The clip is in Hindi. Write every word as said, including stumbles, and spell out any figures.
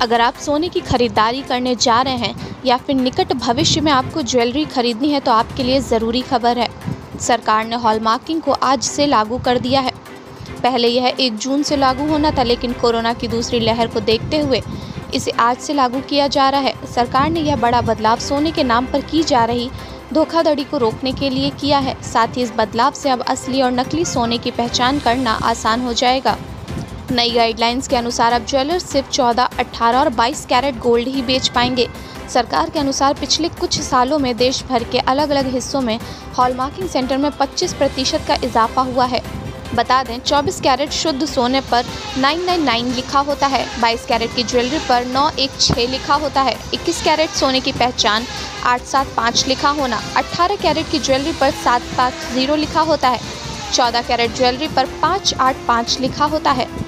अगर आप सोने की खरीदारी करने जा रहे हैं या फिर निकट भविष्य में आपको ज्वेलरी खरीदनी है तो आपके लिए ज़रूरी खबर है। सरकार ने हॉलमार्किंग को आज से लागू कर दिया है। पहले यह एक जून से लागू होना था, लेकिन कोरोना की दूसरी लहर को देखते हुए इसे आज से लागू किया जा रहा है। सरकार ने यह बड़ा बदलाव सोने के नाम पर की जा रही धोखाधड़ी को रोकने के लिए किया है। साथ ही इस बदलाव से अब असली और नकली सोने की पहचान करना आसान हो जाएगा। नई गाइडलाइंस के अनुसार अब ज्वेलर्स सिर्फ चौदह, अठारह और बाईस कैरेट गोल्ड ही बेच पाएंगे। सरकार के अनुसार पिछले कुछ सालों में देश भर के अलग अलग हिस्सों में हॉलमार्किंग सेंटर में पच्चीस प्रतिशत का इजाफा हुआ है। बता दें, चौबीस कैरेट शुद्ध सोने पर नौ सौ निन्यानवे लिखा होता है, बाईस कैरेट की ज्वेलरी पर नौ सौ सोलह लिखा होता है, इक्कीस कैरेट सोने की पहचान आठ सौ सात लिखा होना, अठारह कैरेट की ज्वेलरी पर सात सौ सात लिखा होता है, चौदह कैरेट ज्वेलरी पर पाँच सौ पचासी लिखा होता है।